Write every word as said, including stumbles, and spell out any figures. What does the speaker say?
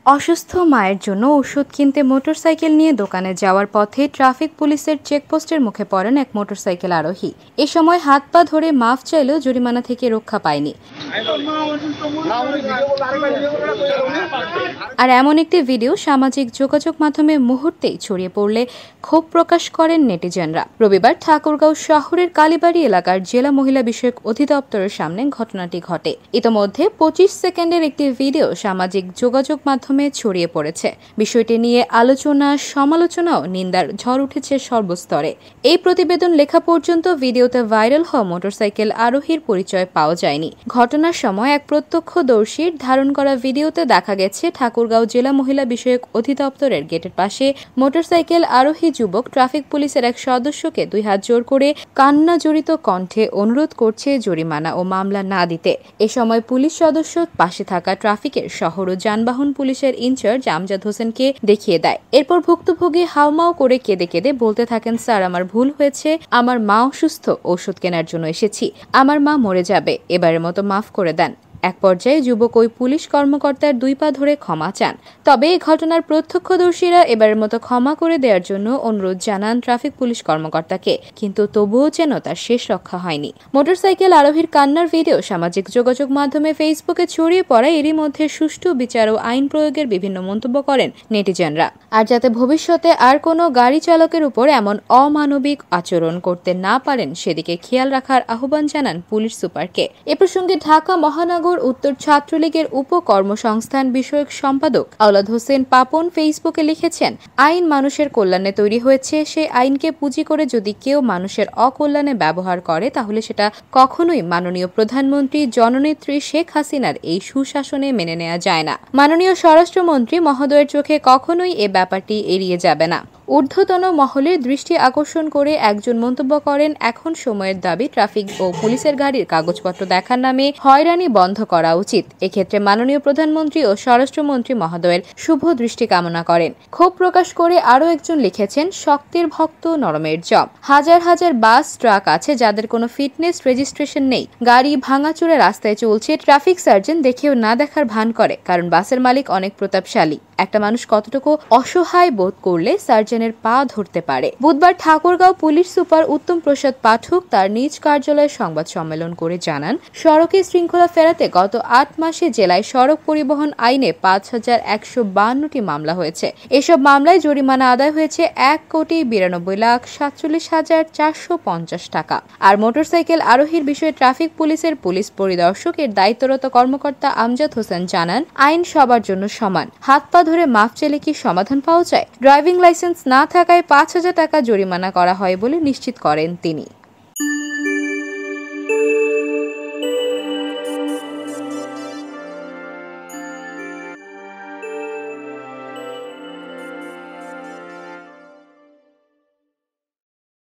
অসুস্থ মায়ের জন্য ওষুধ কিনতে মোটরসাইকেল নিয়ে দোকানে যাওয়ার পথে ট্রাফিক পুলিশের চেকপোস্টের মুখে পড়েন এক মোটরসাইকেল আরোহী। এ সময় হাত পা ধরে মাফ চাইলেও জরিমানা থেকে রক্ষা পায়নি। আর এমন একটি ভিডিও সামাজিক যোগাযোগ মাধ্যমে মুহূর্তেই ছড়িয়ে পড়লে ক্ষোভ প্রকাশ করেন নেটিজেনরা। রবিবার ঠাকুরগাঁও শহরের কালীবাড়ি এলাকার জেলা মহিলা বিষয়ক অধিদপ্তরের সামনে ঘটনাটি ঘটে। ইতোমধ্যে পঁচিশ সেকেন্ডের একটি ভিডিও সামাজিক যোগাযোগ মাধ্যমে ছড়িয়ে পড়েছে। বিষয়টি নিয়ে আলোচনা, সমালোচনা ও নিন্দার ঝড় উঠেছে সর্বস্তরে। এই প্রতিবেদন লেখা পর্যন্ত ভিডিওতে ভাইরাল হওয়া মোটরসাইকেল আরোহীর পরিচয় পাওয়া যায়নি। ঘটনার সময় এক প্রত্যক্ষদর্শীর ধারণ করা ভিডিওতে দেখা গেছে ঠাকুরগাঁও জেলা মহিলা বিষয়ক অধিদপ্তরের গেটের পাশে মোটরসাইকেল আরোহী যুবক ট্রাফিক পুলিশের এক সদস্যকে দুই হাত জোর করে কান্না জড়িত কণ্ঠে অনুরোধ করছে জরিমানা ও মামলা না দিতে। এ সময় পুলিশ সদস্য পাশে থাকা ট্রাফিকের শহর ও যানবাহন পুলিশের ইনচার্জ আমজাদ হোসেনকে দেখিয়ে দেয়। এরপর ভুক্তভোগী হাউমাউ করে কেঁদে কেঁদে বলতে থাকেন, স্যার আমার ভুল হয়েছে, আমার মা অসুস্থ, ওষুধ কেনার জন্য এসেছি, আমার মা মরে যাবে, এবারের মতো মাফ করে দেন। এক পর্যায়ে যুবক ওই পুলিশ কর্মকর্তার দুই পা ধরে ক্ষমা চান। তবে এই ঘটনার প্রত্যক্ষদর্শীরা এবারের মতো ক্ষমা করে দেওয়ার জন্য অনুরোধ জানান ট্রাফিক পুলিশ কর্মকর্তাকে, কিন্তু তবুও যেন তার শেষ রক্ষা হয়নি। মোটরসাইকেল আরোহীর কান্নার ভিডিও সামাজিক যোগাযোগ মাধ্যমে ফেসবুকে ছড়িয়ে পড়ায় এরই মধ্যে সুষ্ঠু বিচার ও আইন প্রয়োগের বিভিন্ন মন্তব্য করেন নেটিজেনরা। আর যাতে ভবিষ্যতে আর কোনো গাড়ি চালকের উপর এমন অমানবিক আচরণ করতে না পারেন সেদিকে খেয়াল রাখার আহ্বান জানান পুলিশ সুপারকে। এ প্রসঙ্গে ঢাকা মহানগর উত্তর ছাত্রলীগের উপ কর্মসংস্থান বিষয়ক সম্পাদক আওলাদ হোসেন পাপন ফেসবুকে লিখেছেন, আইন মানুষের কল্যাণে তৈরি হয়েছে, সেই আইনকে পুঁজি করে যদি কেউ মানুষের অকল্যাণে ব্যবহার করে তাহলে সেটা কখনোই মাননীয় প্রধানমন্ত্রী জননেত্রী শেখ হাসিনার এই সুশাসনে মেনে নেওয়া যায় না। মাননীয় স্বরাষ্ট্রমন্ত্রী মহোদয়ের চোখে কখনোই এ ব্যাপারটি এড়িয়ে যাবে না। ঊর্ধ্বতন মহলের দৃষ্টি আকর্ষণ করে একজন মন্তব্য করেন, এখন সময়ের দাবি ট্রাফিক ও পুলিশের গাড়ির কাগজপত্র দেখার নামে হয়রানি বন্ধ করা উচিত। এক্ষেত্রে মাননীয় প্রধানমন্ত্রী ও স্বরাষ্ট্রমন্ত্রী মহোদয়ের শুভ দৃষ্টি কামনা করেন। ক্ষোভ প্রকাশ করে আরও একজন লিখেছেন, শক্তির ভক্ত নরমের জম। হাজার হাজার বাস ট্রাক আছে যাদের কোনো ফিটনেস রেজিস্ট্রেশন নেই, গাড়ি ভাঙাচোরা রাস্তায় চলছে, ট্রাফিক সার্জন দেখেও না দেখার ভান করে, কারণ বাসের মালিক অনেক প্রতাপশালী। একটা মানুষ কতটুকু অসহায় বোধ করলে সার্জনের পা ধরতে পারে। বুধবার ঠাকুরগাঁও পুলিশ সুপার উত্তম প্রসাদ পাঠক তার নিজ কার্যালয়ে সংবাদ সম্মেলন করে জানান, সড়কে শৃঙ্খলা ফেরাতে গত আট মাসে জেলায় সড়ক পরিবহন আইনে পাঁচ হাজার একশো বান্নটি মামলা হয়েছে। এসব মামলায় জরিমানা আদায় হয়েছে এক কোটি বিরানব্বই লাখ সাতচল্লিশ হাজার চারশো পঞ্চাশ টাকা। আর মোটরসাইকেল আরোহীর বিষয়ে ট্রাফিক পুলিশের পুলিশ পরিদর্শক এর দায়িত্বরত কর্মকর্তা আমজাদ হোসেন জানান, আইন সবার জন্য সমান, হাত পা ধরে মাফ চাইলে কি সমাধান পাওয়া যায়? ড্রাইভিং লাইসেন্স না থাকায় পাঁচ হাজার টাকা জরিমানা করা হয় বলে নিশ্চিত করেন তিনি।